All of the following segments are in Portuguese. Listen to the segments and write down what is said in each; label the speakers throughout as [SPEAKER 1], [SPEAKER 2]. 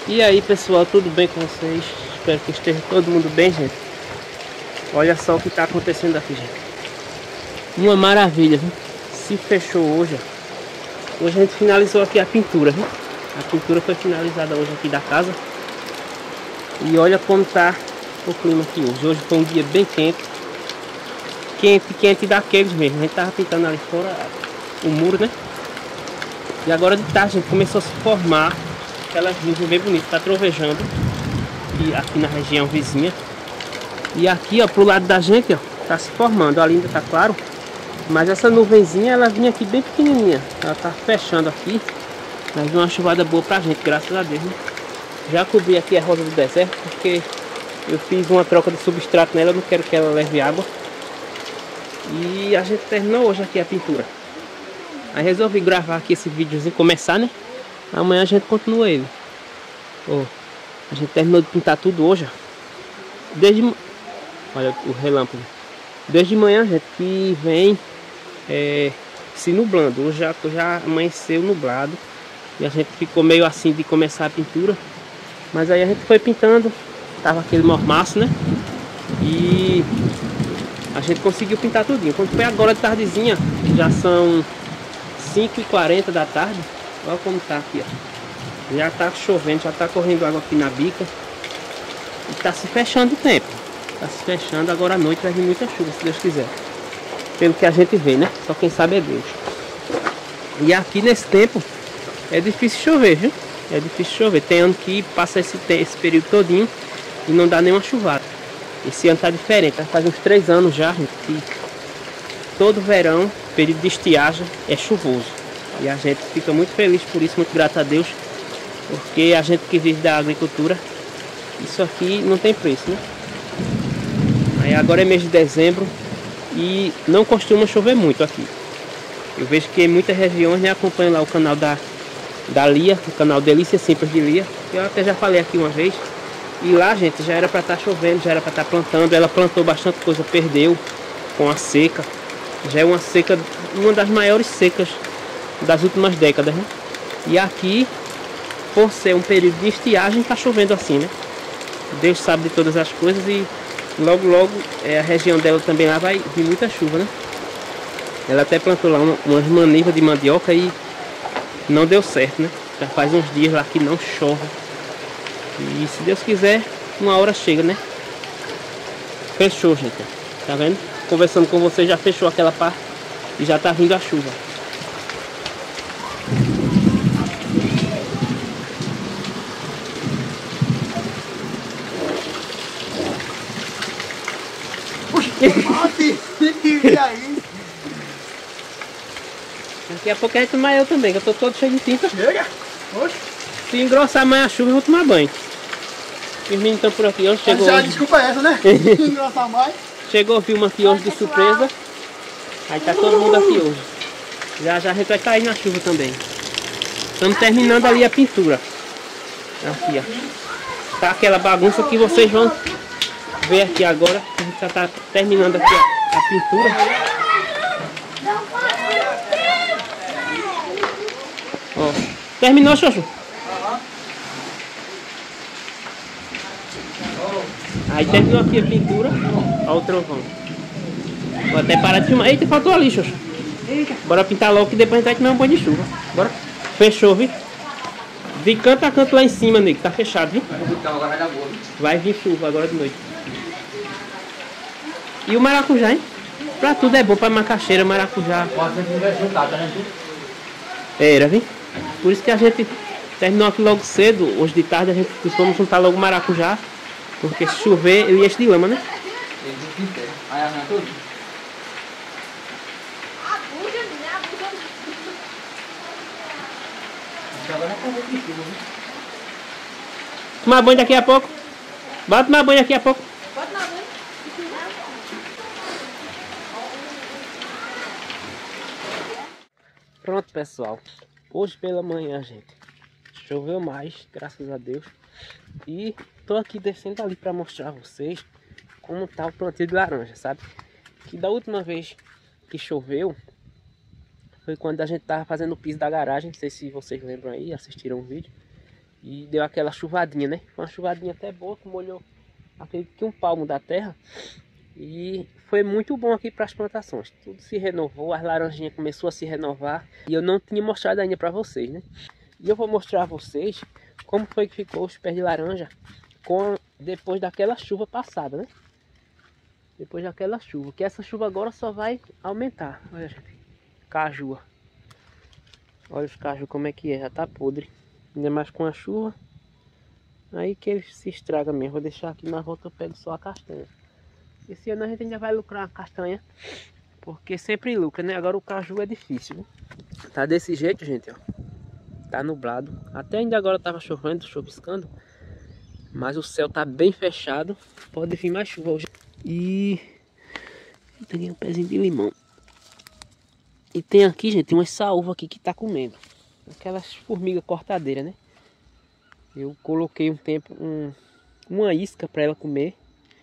[SPEAKER 1] E aí pessoal, tudo bem com vocês? Espero que esteja todo mundo bem, gente. Olha só o que está acontecendo aqui, gente. Uma maravilha, viu? Se fechou hoje, ó. Hoje a gente finalizou aqui a pintura, viu? A pintura foi finalizada hoje aqui da casa. E olha como tá o clima aqui hoje. Hoje foi um dia bem quente. Quente daqueles mesmo. A gente tava pintando ali fora o muro, né? E agora de tarde, gente, começou a se formar aquelas nuvens bem bonitas, tá trovejando e aqui na região vizinha. E aqui, ó, pro lado da gente, ó, tá se formando. Ali ainda tá claro, mas essa nuvenzinha, ela vinha aqui bem pequenininha. Ela tá fechando aqui, mas uma chuvada boa pra gente, graças a Deus, né? Já cobri aqui a rosa do deserto, porque eu fiz uma troca de substrato nela, eu não quero que ela leve água. E a gente terminou hoje aqui a pintura. Aí resolvi gravar aqui esse videozinho, começar, né? Amanhã a gente continua ele. Ó, a gente terminou de pintar tudo hoje, ó. Olha o relâmpago. Desde manhã, gente, que vem se nublando. Hoje já amanheceu nublado. E a gente ficou meio assim de começar a pintura. Mas aí a gente foi pintando. Tava aquele mormaço, né? E a gente conseguiu pintar tudinho. Quando foi agora de tardezinha, já são 5h40 da tarde. Olha como tá aqui, ó. Já tá chovendo, já tá correndo água aqui na bica. E tá se fechando o tempo. Tá se fechando, agora à noite vai vir muita chuva, se Deus quiser. Pelo que a gente vê, né? Só quem sabe é Deus. E aqui nesse tempo é difícil chover, viu? É difícil chover. Tem ano que passa esse período todinho e não dá nenhuma chuvada. Esse ano tá diferente. Faz uns 3 anos já, gente, que todo verão, período de estiagem, é chuvoso. E a gente fica muito feliz por isso, muito grato a Deus. Porque a gente que vive da agricultura, isso aqui não tem preço, né? Aí agora é mês de dezembro e não costuma chover muito aqui. Eu vejo que em muitas regiões, né, acompanho lá o canal da Lia, o canal Delícia Simples de Lia. Eu até já falei aqui uma vez. E lá, gente, já era para estar chovendo, já era para estar plantando. Ela plantou bastante coisa, perdeu com a seca. Já é uma seca, uma das maiores secas das últimas décadas, né? E aqui, por ser um período de estiagem, tá chovendo assim, né? Deus sabe de todas as coisas e logo a região dela também lá vai vir muita chuva, né? Ela até plantou lá umas manivas de mandioca e não deu certo, né? Já faz uns dias lá que não chove. E se Deus quiser, uma hora chega, né? Fechou, gente. Tá vendo? Conversando com você, já fechou aquela parte e já tá vindo a chuva. Daqui a pouco a gente toma eu também, que eu tô todo cheio de tinta.
[SPEAKER 2] Chega! Oxe!
[SPEAKER 1] Se engrossar mais a chuva, eu vou tomar banho. Os meninos estão por aqui hoje. Chegou
[SPEAKER 2] Já
[SPEAKER 1] hoje.
[SPEAKER 2] desculpa essa, né? Engrossar mais.
[SPEAKER 1] Chegou o filme aqui hoje de surpresa. Aí tá todo mundo aqui hoje. Já a gente vai cair na chuva também. Estamos terminando ali a pintura. Aqui, ó. Tá aquela bagunça que vocês vão ver aqui agora. A gente já tá terminando aqui a pintura. Ó, terminou, Xoxo? Aí terminou aqui a pintura. Olha o trovão. Vou até parar de filmar. Eita, faltou ali, Xoxo. Bora pintar logo que depois a gente vai tomar um banho de chuva. Bora. Fechou, viu? De canto a canto lá em cima, nego. Tá fechado, viu? Vai vir chuva agora de noite. E o maracujá, hein? Pra tudo é bom, pra macaxeira, maracujá. Era, viu? Por isso que a gente terminou aqui logo cedo. Hoje de tarde a gente vamos juntar logo o maracujá. Porque se chover, ele enche de lama, né? Tomar banho daqui a pouco. Bora tomar banho daqui a pouco. Pronto, pessoal. Hoje pela manhã, gente, choveu mais, graças a Deus. E tô aqui descendo ali para mostrar a vocês como tá o plantio de laranja, sabe? Que da última vez que choveu foi quando a gente tava fazendo o piso da garagem. Não sei se vocês lembram aí, assistiram o vídeo. E deu aquela chuvadinha, né? Uma chuvadinha até boa, que molhou, acredito que um palmo da terra. E foi muito bom aqui para as plantações. Tudo se renovou, as laranjinhas começou a se renovar. E eu não tinha mostrado ainda para vocês, né? E eu vou mostrar a vocês como foi que ficou os pés de laranja depois daquela chuva passada, né? Depois daquela chuva. Que essa chuva agora só vai aumentar. Olha, gente. Caju. Olha os caju como é que é. Já tá podre. Ainda mais com a chuva. Aí que ele se estraga mesmo. Vou deixar aqui na volta, eu pego só a castanha. Esse ano a gente ainda vai lucrar a castanha. Porque sempre lucra, né? Agora o caju é difícil, né? Tá desse jeito, gente, ó. Tá nublado. Até ainda agora tava chovendo, chuviscando. Mas o céu tá bem fechado. Pode vir mais chuva hoje. E tem um pezinho de limão. E tem aqui, gente, uma saúva aqui que tá comendo. Aquelas formigas cortadeiras, né? Eu coloquei um tempo uma isca para ela comer.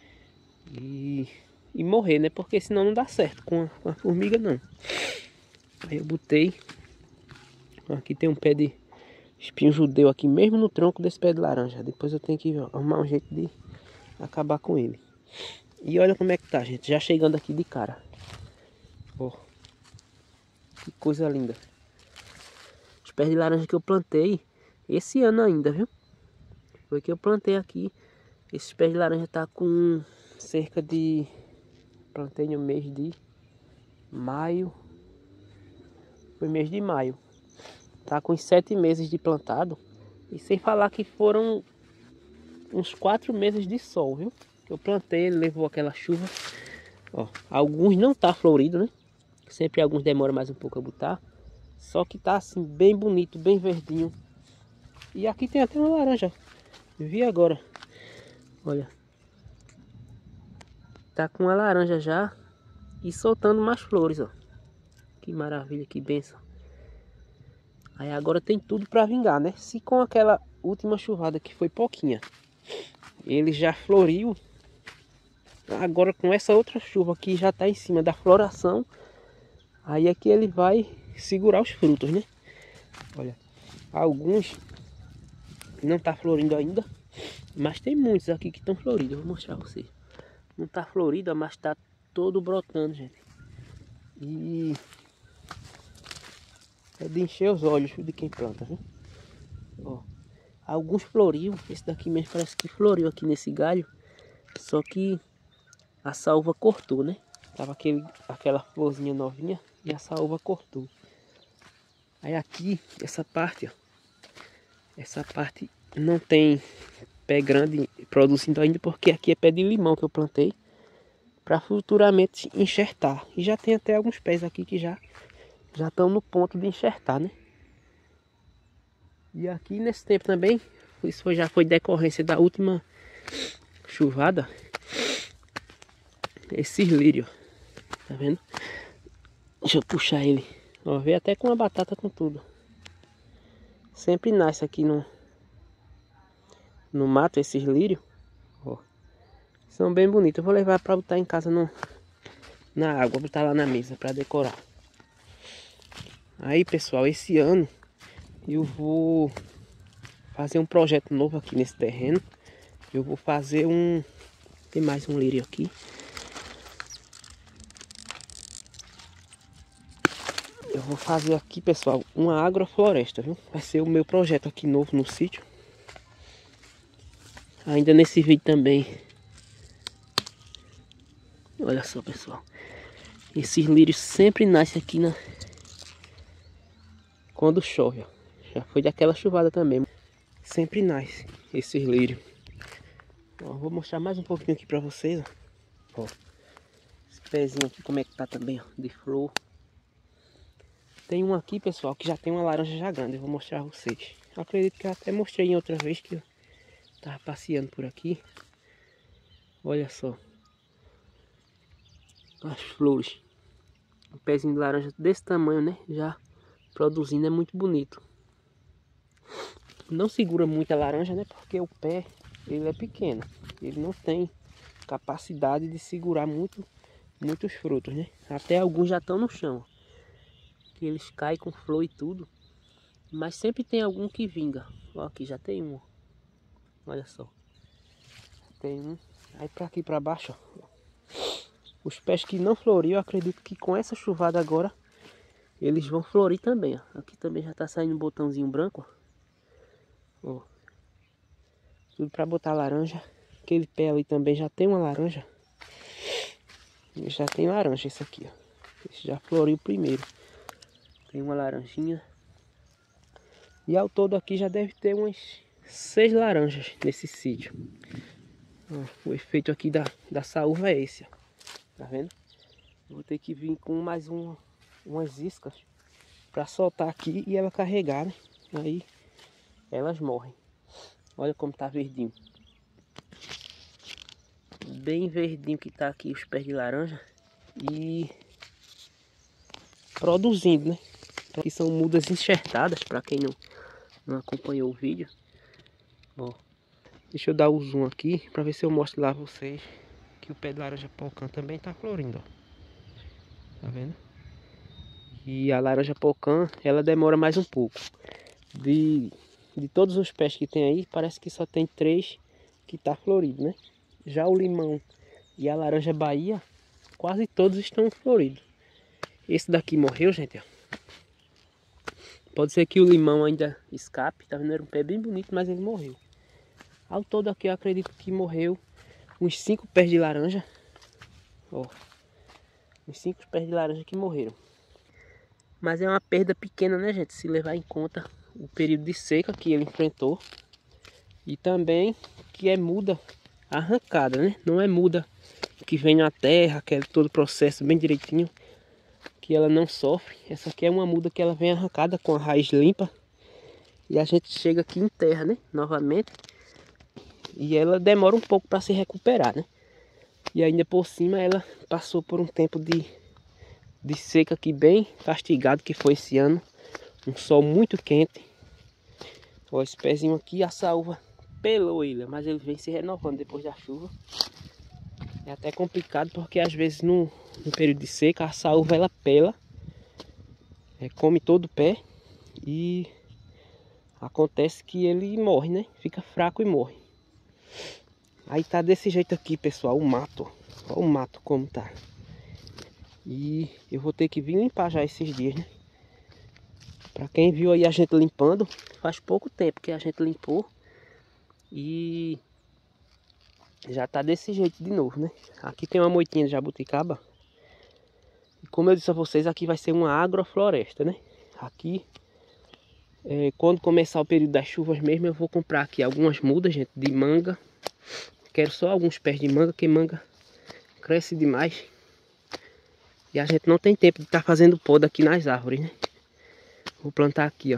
[SPEAKER 1] E morrer, né? Porque senão não dá certo com a formiga, não. Aí eu botei. Aqui tem um pé de espinho judeu aqui mesmo no tronco desse pé de laranja. Depois eu tenho que arrumar um jeito de acabar com ele. E olha como é que tá, gente. Já chegando aqui de cara. Ó. Que coisa linda. Os pés de laranja que eu plantei esse ano ainda, viu? Foi que eu plantei aqui. Esses pés de laranja tá com cerca de... Plantei no mês de maio. Foi mês de maio. Tá com 7 meses de plantado. E sem falar que foram uns 4 meses de sol, viu? Eu plantei, ele levou aquela chuva. Ó, alguns não tá florido, né? Sempre alguns demoram mais um pouco a botar. Só que tá assim, bem bonito, bem verdinho. E aqui tem até uma laranja. Vi agora. Olha. Tá com uma laranja já. E soltando mais flores, ó. Que maravilha, que benção. Aí agora tem tudo para vingar, né? Se com aquela última chuvada que foi pouquinha, ele já floriu. Agora com essa outra chuva que já tá em cima da floração, aí é que ele vai segurar os frutos, né? Olha, alguns não tá florindo ainda, mas tem muitos aqui que estão floridos. Eu vou mostrar pra vocês. Não tá florido, mas tá todo brotando, gente. E é de encher os olhos de quem planta, viu? Ó, alguns floriu. Esse daqui mesmo parece que floriu aqui nesse galho. Só que a saúva cortou, né? Tava aquela florzinha novinha e a saúva cortou. Aí aqui, essa parte, ó. Essa parte não tem pé grande produzindo ainda, porque aqui é pé de limão que eu plantei para futuramente enxertar. E já tem até alguns pés aqui que já estão no ponto de enxertar, né? E aqui nesse tempo também, isso já foi decorrência da última chuvada. Esse lírio, tá vendo? Deixa eu puxar ele. Ó, veio até com a batata com tudo. Sempre nasce aqui no mato esses lírios. Ó, são bem bonitos. Eu vou levar para botar em casa na água, botar lá na mesa para decorar. Aí, pessoal, esse ano eu vou fazer um projeto novo aqui nesse terreno. Eu vou fazer tem mais um lírio aqui. Eu vou fazer aqui, pessoal, uma agrofloresta, viu? Vai ser o meu projeto aqui novo no sítio. Ainda nesse vídeo também. Olha só, pessoal. Esses lírios sempre nascem aqui quando chove, ó. Já foi daquela chuvada também. Sempre nasce esses lírios. Ó, vou mostrar mais um pouquinho aqui pra vocês, ó. Esse pezinho aqui como é que tá também, ó, de flor. Tem um aqui, pessoal, que já tem uma laranja já grande. Eu vou mostrar a vocês. Eu acredito que eu até mostrei em outra vez que eu tava passeando por aqui. Olha só. As flores. Um pezinho de laranja desse tamanho, né? Já produzindo, é muito bonito. Não segura muita laranja, né? Porque o pé, ele é pequeno. Ele não tem capacidade de segurar muitos frutos, né? Até alguns já estão no chão. Eles caem com flor e tudo, mas sempre tem algum que vinga. Ó, aqui já tem um. Olha só. Tem um. Aí pra aqui pra baixo, ó. Os pés que não floriu, eu acredito que com essa chuvada agora eles vão florir também, ó. Aqui também já tá saindo um botãozinho branco, ó. Ó. Tudo pra botar laranja. Aquele pé ali também já tem uma laranja. Já tem laranja esse aqui, ó. Esse já floriu primeiro. Tem uma laranjinha. E ao todo aqui já deve ter umas 6 laranjas nesse sítio. Ó, o efeito aqui da saúva é esse, ó. Tá vendo? Eu vou ter que vir com mais umas iscas para soltar aqui e ela carregar, né? Aí elas morrem. Olha como tá verdinho. Bem verdinho que tá aqui os pés de laranja. E produzindo, né? Aqui são mudas enxertadas, para quem não acompanhou o vídeo. Ó, deixa eu dar o zoom aqui para ver se eu mostro lá a vocês que o pé de laranja pocã também tá florindo, ó. Tá vendo? E a laranja pocã, ela demora mais um pouco. De todos os pés que tem aí, parece que só tem 3 que tá florido, né? Já o limão e a laranja Bahia, quase todos estão floridos. Esse daqui morreu, gente, ó. Pode ser que o limão ainda escape, tá vendo? Era um pé bem bonito, mas ele morreu. Ao todo aqui eu acredito que morreu uns 5 pés de laranja. Ó, uns 5 pés de laranja que morreram. Mas é uma perda pequena, né, gente? Se levar em conta o período de seca que ele enfrentou. E também que é muda arrancada, né? Não é muda que vem na terra, que é todo o processo bem direitinho, que ela não sofre. Essa aqui é uma muda que ela vem arrancada com a raiz limpa. E a gente chega aqui em terra, né? Novamente. E ela demora um pouco para se recuperar, né? E ainda por cima ela passou por um tempo de seca aqui bem castigado, que foi esse ano. Um sol muito quente. Ó, esse pezinho aqui, a saúva pelou ele, mas ele vem se renovando depois da chuva. É até complicado porque às vezes no período de seca a saúva ela pela, come todo o pé e acontece que ele morre, né? Fica fraco e morre. Aí tá desse jeito aqui, pessoal, o mato. Olha o mato como tá. E eu vou ter que vir limpar já esses dias, né? Pra quem viu aí a gente limpando, faz pouco tempo que a gente limpou. E já tá desse jeito de novo, né? Aqui tem uma moitinha de jabuticaba. E como eu disse a vocês, aqui vai ser uma agrofloresta, né? Aqui, quando começar o período das chuvas mesmo, eu vou comprar aqui algumas mudas, gente, de manga. Quero só alguns pés de manga, que manga cresce demais. E a gente não tem tempo de estar fazendo poda aqui nas árvores, né? Vou plantar aqui, ó.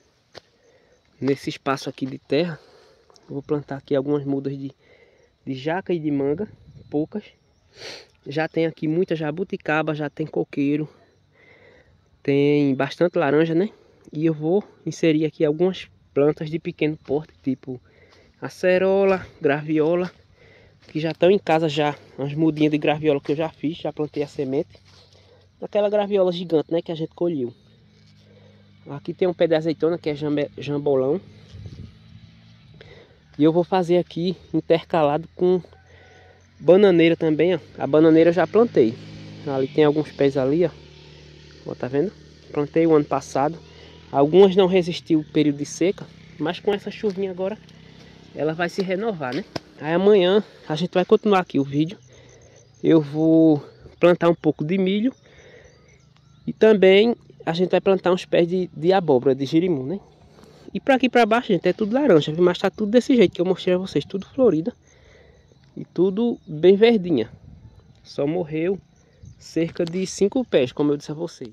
[SPEAKER 1] Nesse espaço aqui de terra, vou plantar aqui algumas mudas de jaca e de manga, poucas. Já tem aqui muita jabuticaba, já tem coqueiro. Tem bastante laranja, né? E eu vou inserir aqui algumas plantas de pequeno porte, tipo acerola, graviola, que já estão em casa já. Umas mudinhas de graviola que eu já fiz, já plantei a semente. Daquela graviola gigante, né, que a gente colheu. Aqui tem um pé de azeitona que é jambolão. E eu vou fazer aqui intercalado com bananeira também, ó. A bananeira eu já plantei. Ali tem alguns pés ali, ó. Ó, tá vendo? Plantei o ano passado. Algumas não resistiu o período de seca, mas com essa chuvinha agora ela vai se renovar, né? Aí amanhã a gente vai continuar aqui o vídeo. Eu vou plantar um pouco de milho. E também a gente vai plantar uns pés de abóbora, de girimum, né? E pra aqui pra baixo, gente, é tudo laranja, viu? Mas tá tudo desse jeito que eu mostrei a vocês. Tudo florida. E tudo bem verdinha. Só morreu cerca de 5 pés, como eu disse a vocês.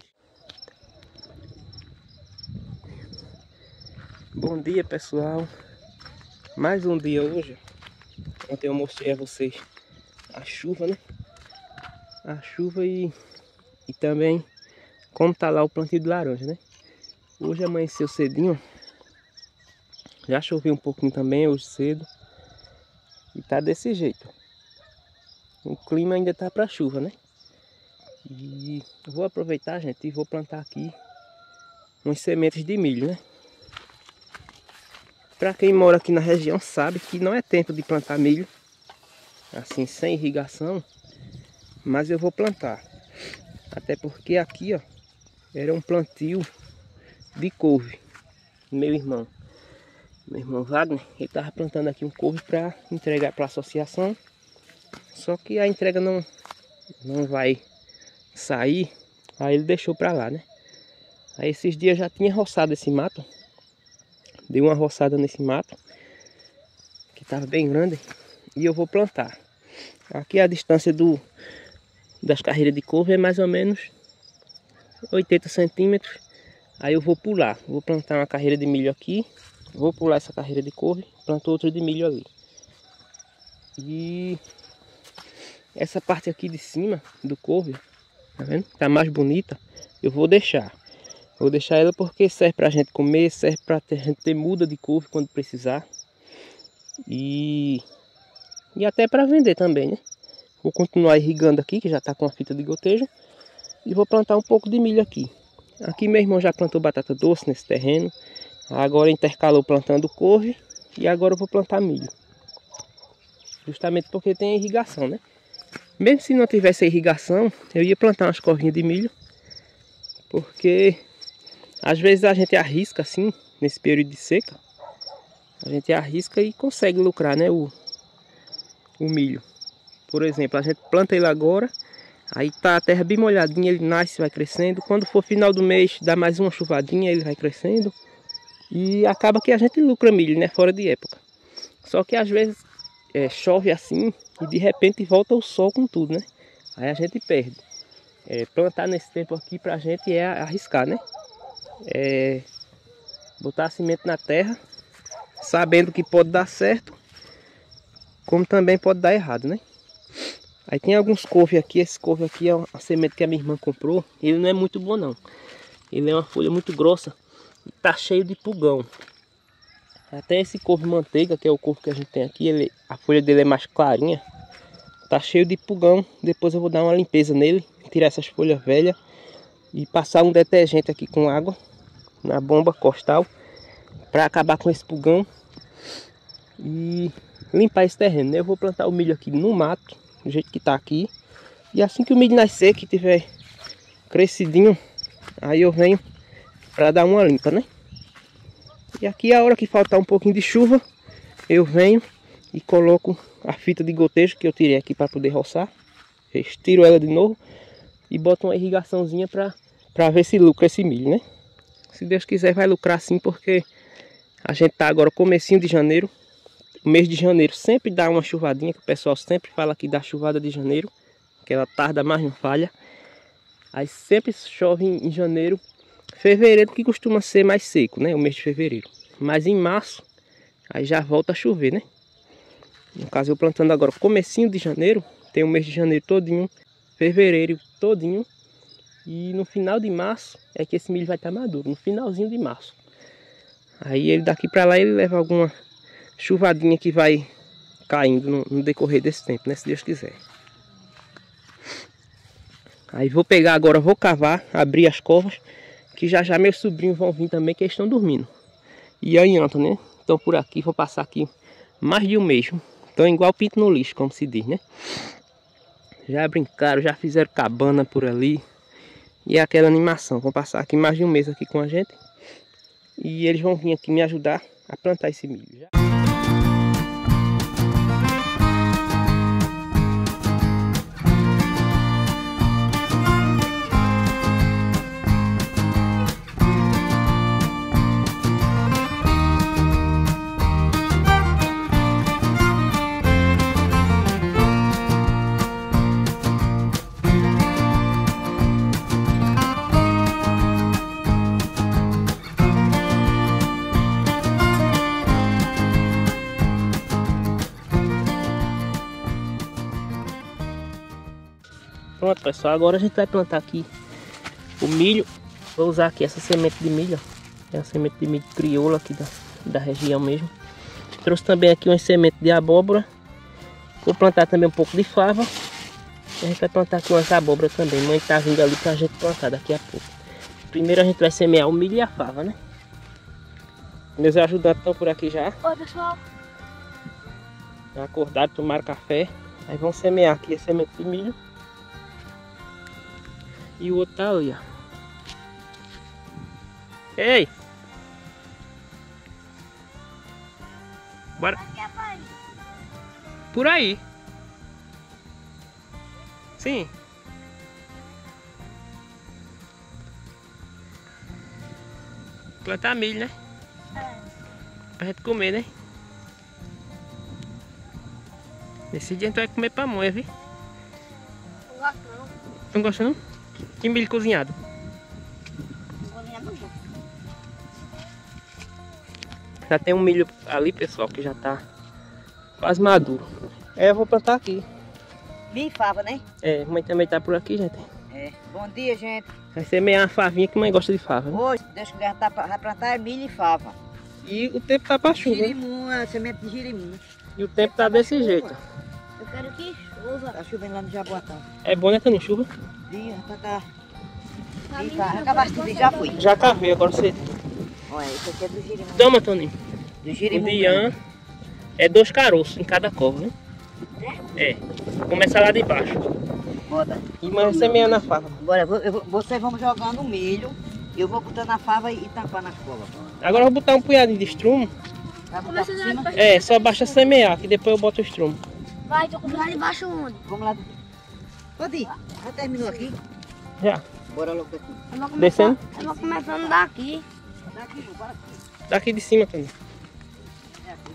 [SPEAKER 1] Bom dia, pessoal. Mais um dia hoje. Ontem eu mostrei a vocês a chuva, né? A chuva e também como tá lá o plantio de laranja, né? Hoje amanheceu cedinho. Já choveu um pouquinho também hoje cedo. E tá desse jeito. O clima ainda tá pra chuva, né? E eu vou aproveitar, gente, e vou plantar aqui umas sementes de milho, né? para quem mora aqui na região sabe que não é tempo de plantar milho, assim, sem irrigação, mas eu vou plantar. Até porque aqui, ó, era um plantio de couve. Meu irmão Wagner, ele tava plantando aqui um couve para entregar para a associação. Só que a entrega não vai sair, aí ele deixou para lá, né? Aí esses dias já tinha roçado esse mato. Dei uma roçada nesse mato, que tava bem grande, e eu vou plantar. Aqui a distância das carreiras de couve é mais ou menos 80 centímetros. Aí eu vou pular, vou plantar uma carreira de milho aqui, vou pular essa carreira de couve, planto outra de milho ali. E essa parte aqui de cima do couve, tá vendo? Tá mais bonita. Eu vou deixar. Vou deixar ela porque serve pra gente comer, serve pra gente ter muda de couve quando precisar. E até para vender também, né? Vou continuar irrigando aqui, que já tá com a fita de gotejo. E vou plantar um pouco de milho aqui. Aqui meu irmão já plantou batata doce nesse terreno. Agora intercalou plantando couve. E agora eu vou plantar milho. Justamente porque tem irrigação, né? Mesmo se não tivesse irrigação, eu ia plantar umas corvinhas de milho. Porque às vezes a gente arrisca assim, nesse período de seca. A gente arrisca e consegue lucrar, né? O milho. Por exemplo, a gente planta ele agora. Aí tá a terra bem molhadinha, ele nasce, vai crescendo. Quando for final do mês, dá mais uma chuvadinha, ele vai crescendo. E acaba que a gente lucra milho, né? Fora de época. Só que às vezes chove assim e de repente volta o sol com tudo, né? Aí a gente perde. Plantar nesse tempo aqui pra gente é arriscar, né? Botar a semente na terra, sabendo que pode dar certo, como também pode dar errado, né? Aí tem alguns couve aqui. Esse couve aqui é uma semente que a minha irmã comprou. Ele não é muito bom não. Ele é uma folha muito grossa e tá cheio de pulgão. Até esse couve manteiga, que é o couve que a gente tem aqui, a folha dele é mais clarinha. Tá cheio de pulgão. Depois eu vou dar uma limpeza nele, tirar essas folhas velhas e passar um detergente aqui com água na bomba costal para acabar com esse pulgão e limpar esse terreno, né? Eu vou plantar o milho aqui no mato, do jeito que tá aqui. E assim que o milho nascer, que tiver crescidinho, aí eu venho para dar uma limpa, né? E aqui a hora que faltar um pouquinho de chuva, eu venho e coloco a fita de gotejo que eu tirei aqui para poder roçar. Estiro ela de novo e boto uma irrigaçãozinha para ver se lucra esse milho, né? Se Deus quiser vai lucrar sim, porque a gente tá agora comecinho de janeiro. O mês de janeiro sempre dá uma chuvadinha, que o pessoal sempre fala que dá chuvada de janeiro, que ela tarda mais não falha. Aí sempre chove em janeiro. Fevereiro que costuma ser mais seco, né? O mês de fevereiro. Mas em março, aí já volta a chover, né? No caso eu plantando agora comecinho de janeiro, tem o mês de janeiro todinho, fevereiro todinho. E no final de março é que esse milho vai estar maduro, no finalzinho de março. Aí ele daqui para lá ele leva alguma chuvadinha que vai caindo no decorrer desse tempo, né? Se Deus quiser. Aí vou pegar agora, vou cavar, abrir as covas, que já meus sobrinhos vão vir também, que eles estão dormindo. E aí, né? Estão por aqui, vou passar aqui mais de um mês. Estão igual pinto no lixo, como se diz, né? Já brincaram, já fizeram cabana por ali. E é aquela animação. Vão passar aqui mais de um mês aqui com a gente. E eles vão vir aqui me ajudar a plantar esse milho. Pronto, pessoal, agora a gente vai plantar aqui o milho. Vou usar aqui essa semente de milho, ó. É a semente de milho crioula aqui da região mesmo. Trouxe também aqui uma semente de abóbora. Vou plantar também um pouco de fava. E a gente vai plantar aqui umas abóboras também. Mãe tá vindo ali pra gente plantar daqui a pouco. Primeiro a gente vai semear o milho e a fava, né? Meus ajudantes estão por aqui já.
[SPEAKER 3] Oi, pessoal.
[SPEAKER 1] Acordaram, tomaram café. Aí vão semear aqui a semente de milho. E o outro tá ali, ó. Ei! Bora. Por aí. Sim. Plantar milho, né? Pra gente comer, né? Esse dia a gente vai comer pamonha, viu?
[SPEAKER 3] Não gosto não.
[SPEAKER 1] Não gosta não? E milho cozinhado?
[SPEAKER 3] Cozinhado não.
[SPEAKER 1] Já tem um milho ali, pessoal, que já tá quase maduro. É, eu vou plantar aqui.
[SPEAKER 4] Milho e fava, né?
[SPEAKER 1] É, mãe também tá por aqui, gente.
[SPEAKER 4] É. Bom dia, gente.
[SPEAKER 1] Vai semear uma favinha que mãe gosta de fava, né?
[SPEAKER 4] Hoje, Deus quiser, vai plantar milho e fava.
[SPEAKER 1] E o tempo tá pra chuva, né?
[SPEAKER 4] Girimum, a semente de girimum.
[SPEAKER 1] E o tempo tá desse jeito.
[SPEAKER 3] Eu quero que chova.
[SPEAKER 4] Tá chovendo lá no Jaboatão.
[SPEAKER 1] É bom, né, Toninho? Chuva?
[SPEAKER 4] Dia, tá. Acabaste de vir, já fui.
[SPEAKER 1] Já cavei, agora você...
[SPEAKER 4] Olha, esse aqui é do girimum.
[SPEAKER 1] Toma, Toninho.
[SPEAKER 4] Do
[SPEAKER 1] O
[SPEAKER 4] girimum.
[SPEAKER 1] Dian é 2 caroços em cada cova, né? É. Começa lá de baixo.
[SPEAKER 4] Bota.
[SPEAKER 1] E mãe vai semear na fava.
[SPEAKER 4] Agora, vocês vão jogando o milho. Eu vou botando a fava e tampando as covas.
[SPEAKER 1] Agora eu vou botar um punhadinho de estrumo.
[SPEAKER 4] Vai botar por cima.
[SPEAKER 1] É, só basta semear, que depois eu boto o estrumo.
[SPEAKER 3] Vai, tô com lá embaixo onde?
[SPEAKER 4] Vamos lá. Pode ir. Já terminou aqui?
[SPEAKER 1] Já.
[SPEAKER 4] Bora logo aqui.
[SPEAKER 3] Eu vou
[SPEAKER 1] Descendo?
[SPEAKER 3] Eu vou começando daqui.
[SPEAKER 4] Daqui, bora aqui.
[SPEAKER 1] Daqui de cima, Toninho.
[SPEAKER 4] É aqui,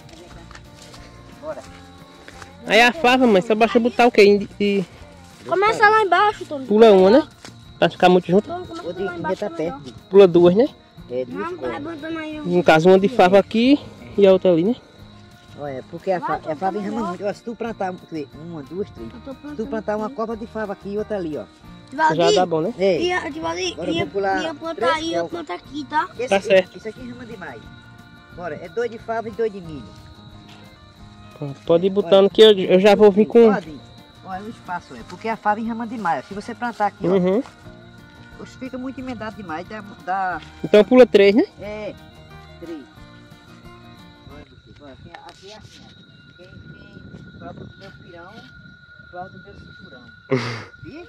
[SPEAKER 4] bora.
[SPEAKER 1] Aí a fava, mãe, só basta botar o quê?
[SPEAKER 3] Começa lá embaixo, Tony.
[SPEAKER 1] Pula uma, né? Pra ficar muito junto.
[SPEAKER 3] Tony, começa
[SPEAKER 4] O
[SPEAKER 3] lá
[SPEAKER 4] dia
[SPEAKER 3] embaixo.
[SPEAKER 4] tá
[SPEAKER 3] também,
[SPEAKER 4] perto.
[SPEAKER 1] Pula duas, né?
[SPEAKER 4] É,
[SPEAKER 3] ó.
[SPEAKER 4] duas
[SPEAKER 3] Não, vai
[SPEAKER 4] covas.
[SPEAKER 3] botando aí.
[SPEAKER 1] No caso, uma de fava aqui e a outra ali, né?
[SPEAKER 4] Olha, porque a fava enrama muito. Ó, se tu plantar, uma, duas, três.
[SPEAKER 3] Eu tô
[SPEAKER 4] Se tu plantar uma cova de fava aqui e outra ali, ó.
[SPEAKER 1] Já dá bom, né?
[SPEAKER 4] Ei,
[SPEAKER 3] Ia
[SPEAKER 4] Agora eu vou pular
[SPEAKER 3] plantar
[SPEAKER 4] três
[SPEAKER 3] aí, eu
[SPEAKER 4] covas.
[SPEAKER 3] planto aqui, tá?
[SPEAKER 1] Tá certo.
[SPEAKER 4] Isso aqui enrama demais. Bora, é 2 de fava e 2 de milho.
[SPEAKER 1] Pronto, pode ir botando que eu já vou vir com...
[SPEAKER 4] Pode ir. Olha o espaço, é. Porque a fava enrama demais. Se você plantar aqui, ó,
[SPEAKER 1] Uhum.
[SPEAKER 4] você fica muito emendado demais. Dá
[SPEAKER 1] Então pula 3, né?
[SPEAKER 4] é, 3. Olha, aqui é assim, ó. Quem prova do meu pirão, prova do meu cinturão. Viu?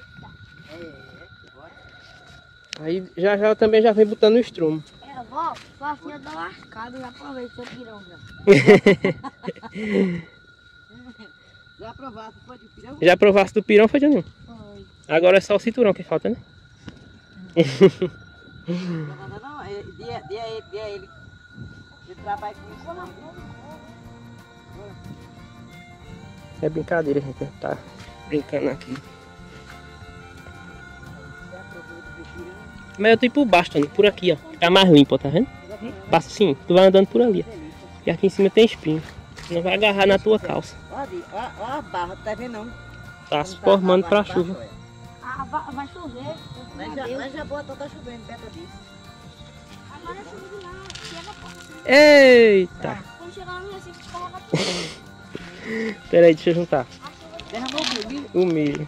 [SPEAKER 4] Bora.
[SPEAKER 1] Aí já eu também já vem botando o estrumo.
[SPEAKER 3] É, vó, assim eu dou lascado, já provei seu pirão já.
[SPEAKER 4] Já aprovaste, foi de pirão?
[SPEAKER 1] Já provasse do pirão, foi, Toninho?
[SPEAKER 3] Foi.
[SPEAKER 1] Agora é só o cinturão que falta, né?
[SPEAKER 4] Não, dia ele. Ele trabalha com isso. Não.
[SPEAKER 1] É brincadeira, gente. Tá brincando aqui. Mas eu tô indo por baixo, Toninho, por aqui, ó. Tá mais limpo, ó, tá vendo? Passa sim, tu vai andando por ali, ó. E aqui em cima tem espinho. Não vai agarrar na tua calça.
[SPEAKER 4] Ó a barra, tá vendo não?
[SPEAKER 1] Tá se formando pra chuva.
[SPEAKER 3] Ah, vai chover.
[SPEAKER 4] Mas já boa, tá chovendo perto disso.
[SPEAKER 3] Agora é chuva de lá. Chega pra...
[SPEAKER 1] Eita!
[SPEAKER 3] Quando chegar lá no Recife, descarrega tudo.
[SPEAKER 1] Pera aí, deixa eu juntar.
[SPEAKER 4] Derramou o milho.
[SPEAKER 1] O milho.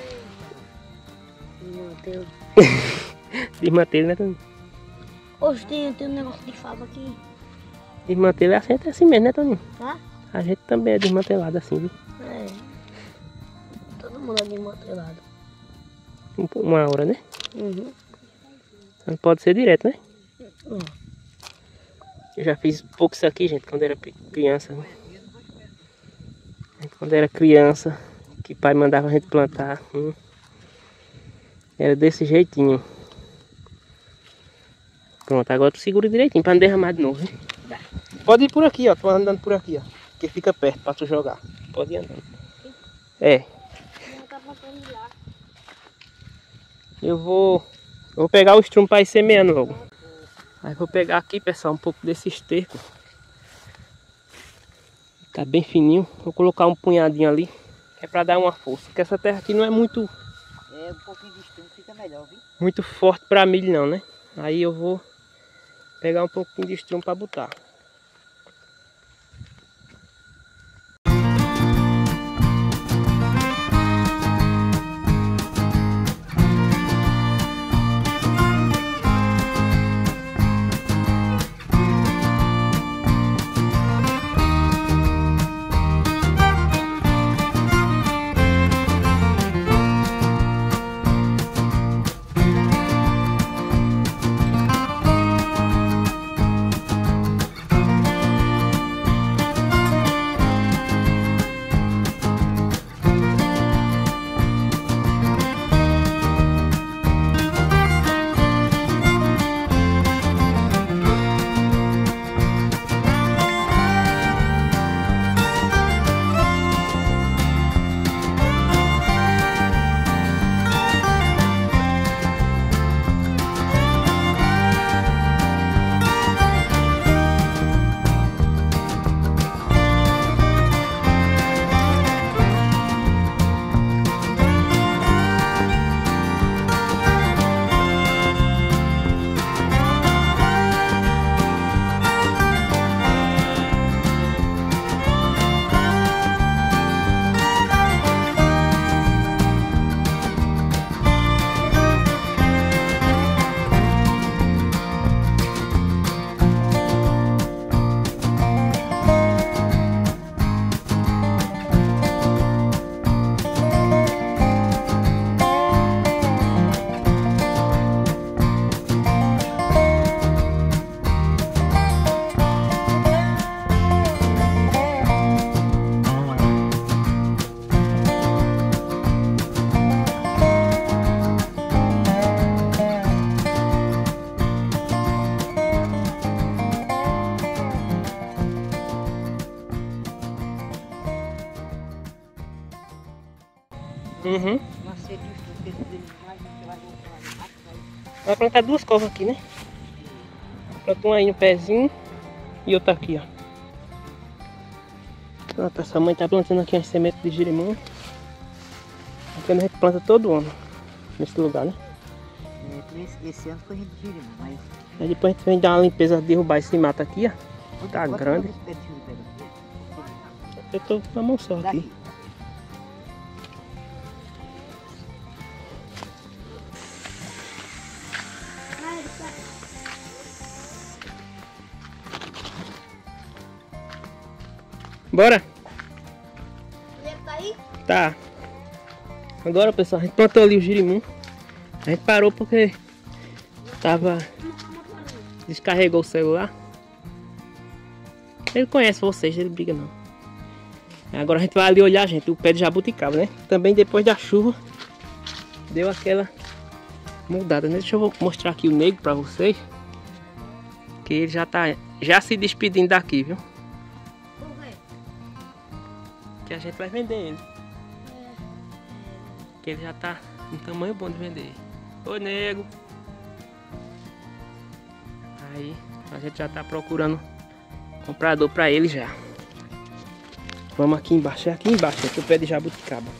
[SPEAKER 3] Meu Deus.
[SPEAKER 1] Desmantelo, né, Toninho?
[SPEAKER 3] Hoje tem um negócio de fava aqui.
[SPEAKER 1] Desmantelo é assim mesmo, né, Toninho?
[SPEAKER 3] Tá?
[SPEAKER 1] A gente também é desmantelado assim, viu?
[SPEAKER 3] É. Todo mundo é desmantelado.
[SPEAKER 1] Uma hora, né?
[SPEAKER 3] Uhum.
[SPEAKER 1] Não pode ser direto, né?
[SPEAKER 3] Uhum.
[SPEAKER 1] Eu já fiz pouco isso aqui, gente, quando era criança. Né? Quando era criança, que pai mandava a gente plantar. Era desse jeitinho. Pronto, agora tu segura direitinho pra não derramar de novo, hein? Pode ir por aqui, ó. Tô andando por aqui, ó. Que fica perto pra tu jogar. Pode ir andando. É. Eu vou pegar o estrumo para ir semeando logo. Aí vou pegar aqui, pessoal, um pouco desse esterco. Tá bem fininho. Vou colocar um punhadinho ali. Que é para dar uma força. Porque essa terra aqui não é muito...
[SPEAKER 4] É, um pouquinho de estrumo fica melhor, viu?
[SPEAKER 1] Muito forte para milho não, né? Aí eu vou pegar um pouquinho de estrumo para botar. Uhum.
[SPEAKER 4] Uma sede de estudo desses animais, você vai voltar lá embaixo,
[SPEAKER 1] Vai plantar duas covas aqui, né? Plantou uma aí no pezinho e outra aqui, ó. Pronto, essa mãe tá plantando aqui as sementes de girimum. Aqui a gente planta todo ano nesse lugar, né?
[SPEAKER 4] Esse ano foi de girimum, mas...
[SPEAKER 1] Aí depois a gente vem dar uma limpeza, derrubar esse mato aqui, ó. Tá grande. Eu tô com a mão só aqui. Bora?
[SPEAKER 3] Tá aí?
[SPEAKER 1] Tá. Agora, pessoal, a gente plantou ali o girimum. A gente parou porque descarregou o celular. Ele conhece vocês, ele briga não. Agora a gente vai ali olhar, gente, o pé de jabuticaba, né? Também depois da chuva deu aquela mudada, né? Deixa eu mostrar aqui o negro pra vocês. Que ele já se despedindo daqui, viu? Que a gente vai vender ele. Que ele já tá em tamanho bom de vender. Oi, nego. Aí a gente já tá procurando comprador pra ele já. Vamos aqui embaixo. É aqui embaixo, aqui o pé de jabuticaba.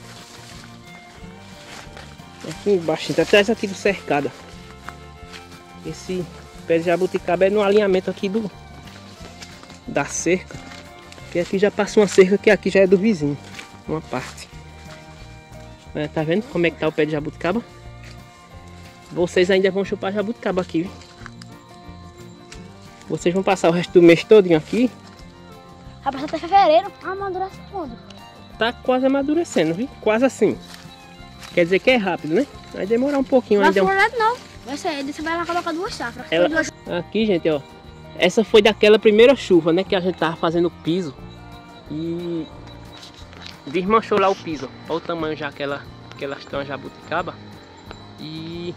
[SPEAKER 1] É aqui embaixo, tá atrás aqui do cercado. Esse pé de jabuticaba é no alinhamento aqui da cerca. Porque aqui já passa uma cerca que aqui já é do vizinho. Uma parte. Tá vendo como é que tá o pé de jabuticaba? Vocês ainda vão chupar jabuticaba aqui, viu? Vocês vão passar o resto do mês todinho aqui.
[SPEAKER 3] Vai passar até fevereiro. Amadurece quando?
[SPEAKER 1] Tá quase amadurecendo, viu? Quase assim. Quer dizer que é rápido, né? Vai demorar um pouquinho ainda.
[SPEAKER 3] Não vai não. Você vai lá colocar duas safras.
[SPEAKER 1] Aqui, gente, ó. Essa foi daquela primeira chuva, né? Que a gente tava fazendo o piso. E desmanchou lá o piso. Olha o tamanho já que elas estão jabuticaba. E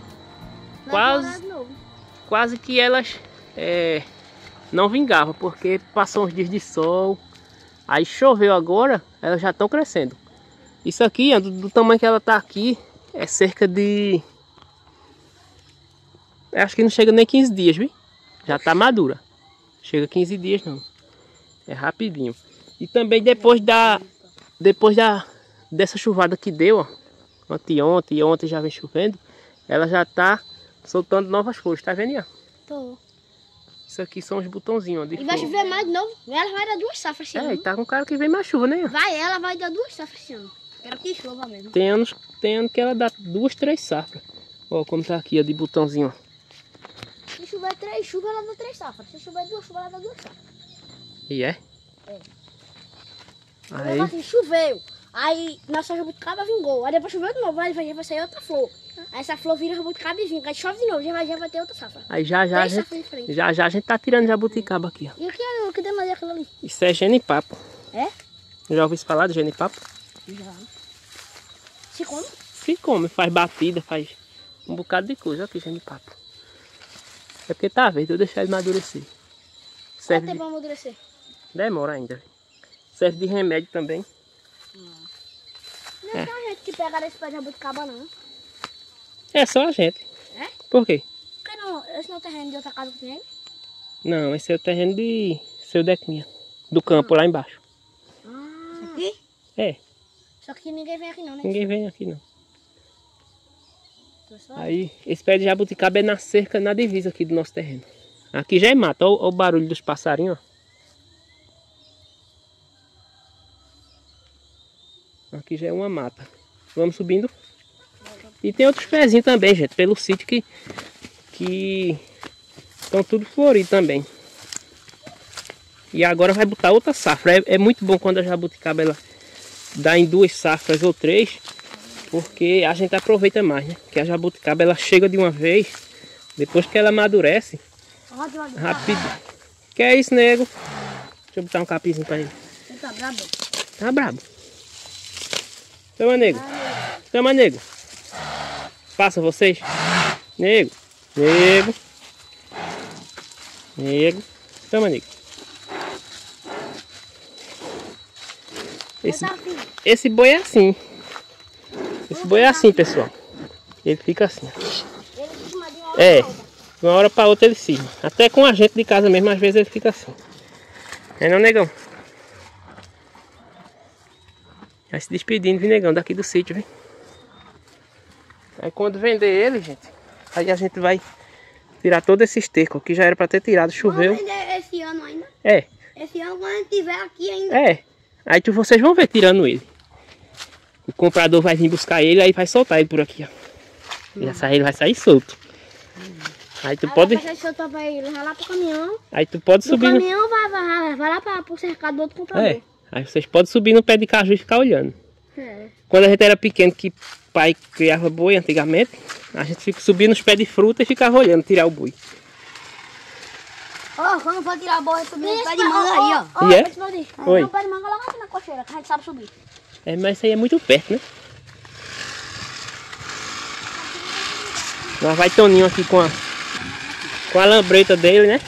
[SPEAKER 1] quase que elas não vingavam, porque passou uns dias de sol. Aí choveu agora, elas já estão crescendo. Isso aqui, do tamanho que ela tá aqui, é cerca de... acho que não chega nem 15 dias, viu? Já tá madura. Chega 15 dias não. É rapidinho. E também depois dessa chuvada que deu, ó. Ontem e ontem já vem chovendo. Ela já tá soltando novas flores, tá vendo aí?
[SPEAKER 3] Tô.
[SPEAKER 1] Isso aqui são os botãozinhos, ó.
[SPEAKER 3] E vai chover mais de novo. Ela vai dar duas safras esse ano.
[SPEAKER 1] E tá com cara que vem mais chuva, né?
[SPEAKER 3] Ela vai dar duas safras esse ano. Quero que chova mesmo.
[SPEAKER 1] Tem ano que ela dá 2, 3 safras. Ó, como tá aqui, ó, de botãozinho, ó.
[SPEAKER 3] Se chover 3 chuvas, ela dá 3 safras. Se chover 2 chuvas, ela dá 2 safras.
[SPEAKER 1] E é?
[SPEAKER 3] É.
[SPEAKER 1] Aí...
[SPEAKER 3] assim, choveu. Aí nossa jabuticaba vingou. Aí depois choveu de novo. Aí vai sair outra flor. Aí essa flor vira jabuticaba e vinga. Aí chove de novo. Já vai ter outra safra.
[SPEAKER 1] Aí já a gente tá tirando jabuticaba aqui, ó.
[SPEAKER 3] E o que tem mais aquilo ali?
[SPEAKER 1] Isso é genipapo.
[SPEAKER 3] É?
[SPEAKER 1] Já ouviu falar de genipapo?
[SPEAKER 3] Já. Se come?
[SPEAKER 1] Se come, faz batida, faz um bocado de coisa. Olha aqui, genipapo. É porque tá verde, eu deixar ele amadurecer.
[SPEAKER 3] Quanto tempo pra amadurecer?
[SPEAKER 1] Demora ainda. Serve de remédio também.
[SPEAKER 3] Não é só a gente que pega esse pé de jabuticaba, não.
[SPEAKER 1] É só a gente.
[SPEAKER 3] É?
[SPEAKER 1] Por quê?
[SPEAKER 3] Porque não, esse não é o terreno de outra casa que tem aí?
[SPEAKER 1] Não, esse é o terreno de seu Dequinha. Do campo lá embaixo.
[SPEAKER 3] Aqui?
[SPEAKER 1] É.
[SPEAKER 3] Só que ninguém vem aqui não, né?
[SPEAKER 1] Ninguém vem aqui não. Aí, esse pé de jabuticaba é na cerca, na divisa aqui do nosso terreno. Aqui já é mato, olha o barulho dos passarinhos, ó. Aqui já é uma mata. Vamos subindo. E tem outros pezinhos também, gente, pelo sítio que estão tudo floridos também. E agora vai botar outra safra. É muito bom quando a jabuticaba ela dá em 2 safras ou 3, porque a gente aproveita mais, né? Que a jabuticaba ela chega de uma vez, depois que ela amadurece, rápido. Que é isso, nego? Deixa eu botar um capizinho pra ele.
[SPEAKER 3] Ele tá brabo?
[SPEAKER 1] Tá brabo. Toma, nego. Toma, nego. Passa vocês. Nego. Nego. Nego. Toma, nego. Esse boi é assim. Esse boi é assim, pessoal. Ele fica assim.
[SPEAKER 3] Ele cisma de uma hora
[SPEAKER 1] É,
[SPEAKER 3] pra outra.
[SPEAKER 1] de uma hora pra outra ele cisma. Até com a gente de casa mesmo, às vezes ele fica assim. É não, negão? Vai se despedindo, viu, negão, daqui do sítio, viu? Aí quando vender ele, gente, aí a gente vai tirar todo esse esterco, que já era pra ter tirado, choveu.
[SPEAKER 3] Vamos vender esse ano ainda.
[SPEAKER 1] É,
[SPEAKER 3] Esse ano quando a gente tiver aqui ainda.
[SPEAKER 1] é. Aí vocês vão ver tirando ele. O comprador vai vir buscar ele, aí vai soltar ele por aqui, ó. Ele vai sair solto. Aí tu pode.
[SPEAKER 3] Aí soltar pra ele, vai lá pro caminhão.
[SPEAKER 1] Aí tu pode
[SPEAKER 3] O
[SPEAKER 1] subir.
[SPEAKER 3] caminhão vai lá pro cercado do outro comprador.
[SPEAKER 1] É. Aí vocês podem subir no pé de caju e ficar olhando.
[SPEAKER 3] É.
[SPEAKER 1] Quando a gente era pequeno, que pai criava boi antigamente, a gente fica subindo nos pés de fruta e ficava olhando tirar o boi.
[SPEAKER 3] Ó, quando for tirar a bola, subir no pé de manga aí, ó.
[SPEAKER 1] E é? Oi.
[SPEAKER 3] Tem um pé de manga logo aqui na cocheira, que a gente sabe subir.
[SPEAKER 1] É, mas isso aí é muito perto, né? Lá vai Toninho aqui com a lambreta dele, né?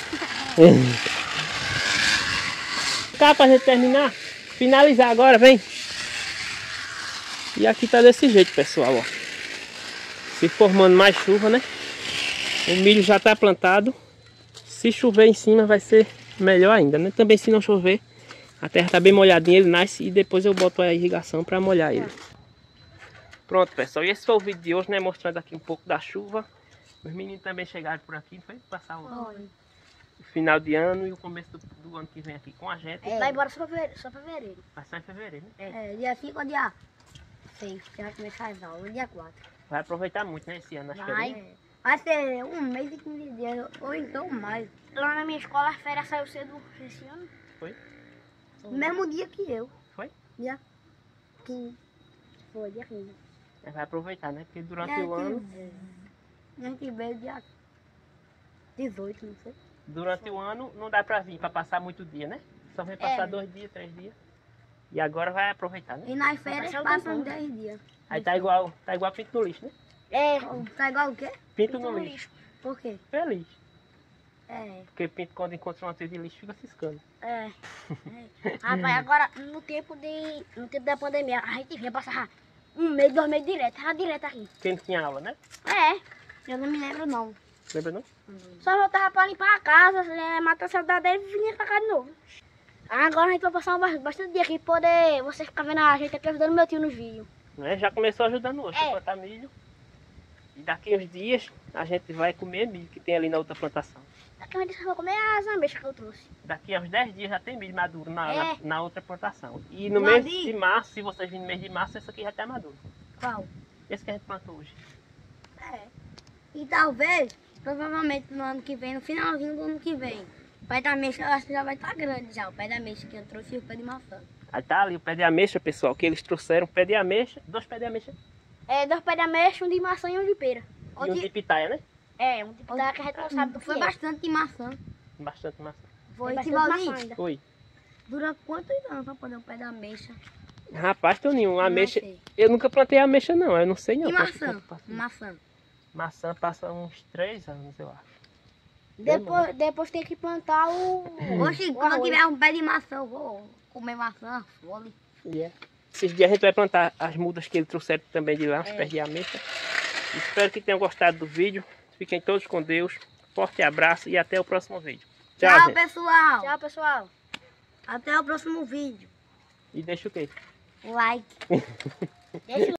[SPEAKER 1] Cá pra gente terminar, finalizar agora, vem. E aqui tá desse jeito, pessoal, ó. Se formando mais chuva, né? O milho já tá plantado. Se chover em cima vai ser melhor ainda, né? Também se não chover, a terra tá bem molhadinha, ele nasce e depois eu boto a irrigação para molhar ele. Pronto, pessoal, e esse foi o vídeo de hoje, né? Mostrando aqui um pouco da chuva. Os meninos também chegaram por aqui, foi passar o final de ano e o começo do ano que vem aqui com a gente.
[SPEAKER 3] Vai embora só fevereiro.
[SPEAKER 1] Vai sair em fevereiro, né?
[SPEAKER 3] É, dia 5 ou dia 6, que vai começar as aulas, dia 4.
[SPEAKER 1] Vai aproveitar muito, né, esse ano, acho que é.
[SPEAKER 3] Vai ser um mês e 15 dias, ou então mais. Lá na minha escola as férias saiu cedo esse ano.
[SPEAKER 1] Foi?
[SPEAKER 3] No mesmo dia que eu.
[SPEAKER 1] Foi?
[SPEAKER 3] Dia 15. Foi, dia 15.
[SPEAKER 1] Vai aproveitar, né? Porque durante o ano...
[SPEAKER 3] A gente veio dia 18, não sei.
[SPEAKER 1] Durante o ano não dá pra vir, pra passar muito dia, né? Só vem passar 2 dias, 3 dias. E agora vai aproveitar, né?
[SPEAKER 3] E nas férias passam 10 dias.
[SPEAKER 1] Aí tá igual pinto no lixo, né?
[SPEAKER 3] É, tá igual o quê?
[SPEAKER 1] Pinto no lixo.
[SPEAKER 3] Por quê?
[SPEAKER 1] Feliz.
[SPEAKER 3] É,
[SPEAKER 1] Porque pinto quando encontra uma trilha de lixo fica ciscando.
[SPEAKER 3] é. Rapaz, agora no tempo da pandemia, a gente vinha passar 1 mês, 2 meses direto. Tava direto aqui.
[SPEAKER 1] Porque não tinha aula, né?
[SPEAKER 3] É, eu não me lembro não.
[SPEAKER 1] Lembra não?
[SPEAKER 3] Só voltava pra limpar a casa, matar a saudade dele e vinha pra cá de novo. Agora a gente vai passar bastante dia aqui, poder você ficar vendo a gente aqui ajudando meu tio nos vídeos.
[SPEAKER 1] Né? Já começou ajudando hoje,
[SPEAKER 3] É.
[SPEAKER 1] a plantar milho. E daqui uns dias a gente vai comer milho que tem ali na outra plantação.
[SPEAKER 3] Daqui a gente vai comer as ameixas que eu trouxe.
[SPEAKER 1] Daqui a uns 10 dias já tem milho maduro na outra plantação. E no
[SPEAKER 3] Lá
[SPEAKER 1] mês
[SPEAKER 3] ali?
[SPEAKER 1] de março, se vocês virem no mês de março, esse aqui já tá maduro.
[SPEAKER 3] Qual?
[SPEAKER 1] Esse que a gente plantou hoje.
[SPEAKER 3] É. E talvez, provavelmente no ano que vem, no finalzinho do ano que vem, o pé da ameixa eu acho que já vai estar grande já. O pé da ameixa que eu trouxe e o pé de maçã.
[SPEAKER 1] Aí tá ali o pé de ameixa, pessoal, que eles trouxeram. Pé de ameixa, 2 pés de ameixa
[SPEAKER 3] É, 2 pés de ameixa, um de maçã e um de pera.
[SPEAKER 1] e um de pitaia, né?
[SPEAKER 3] É, um de pera que a gente não sabe do que
[SPEAKER 2] Foi
[SPEAKER 3] é.
[SPEAKER 2] bastante de maçã.
[SPEAKER 1] Bastante maçã.
[SPEAKER 2] Foi,
[SPEAKER 3] Tem
[SPEAKER 2] Tivaldi.
[SPEAKER 3] bastante maçã ainda.
[SPEAKER 1] Oi.
[SPEAKER 2] Dura quantos anos pra poder o pé da ameixa?
[SPEAKER 1] Rapaz, Toninho, a ameixa...
[SPEAKER 2] sei.
[SPEAKER 1] Eu nunca plantei ameixa não, eu não sei não.
[SPEAKER 2] E
[SPEAKER 1] quanto
[SPEAKER 2] maçã?
[SPEAKER 1] tempo passa.
[SPEAKER 2] Maçã.
[SPEAKER 1] Maçã passa uns 3 anos, eu acho.
[SPEAKER 3] Depois tem que plantar o...
[SPEAKER 2] Oxi,
[SPEAKER 3] o
[SPEAKER 2] quando eu
[SPEAKER 3] arroz.
[SPEAKER 2] tiver um pé de maçã, eu vou comer maçã, fole.
[SPEAKER 1] Esses dias a gente vai plantar as mudas que ele trouxeram também de lá, os pés de ameixa. Espero que tenham gostado do vídeo. Fiquem todos com Deus. Forte abraço e até o próximo vídeo. Tchau,
[SPEAKER 2] Tchau,
[SPEAKER 1] gente.
[SPEAKER 2] pessoal.
[SPEAKER 3] Tchau, pessoal.
[SPEAKER 2] Até o próximo vídeo.
[SPEAKER 1] E deixa o quê?
[SPEAKER 2] Like.
[SPEAKER 3] Deixa o